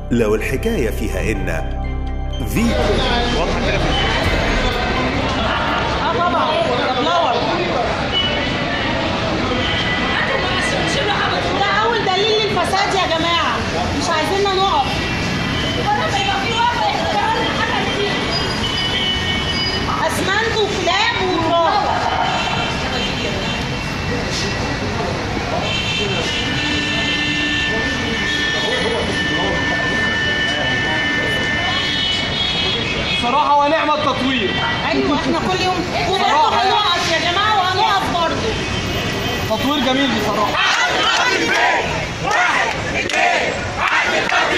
لو الحكاية فيها إن واضحة كده طبعا بتنور. ده أول دليل للفساد يا جماعة، مش عايزيننا نقف. أسمنت وكلاب وتراب. بصراحة ونعم التطوير. أيوة إحنا كل يوم وبرضه هنقف يا جماعة وهنقف برضه. تطوير جميل بصراحة. واحد اتنين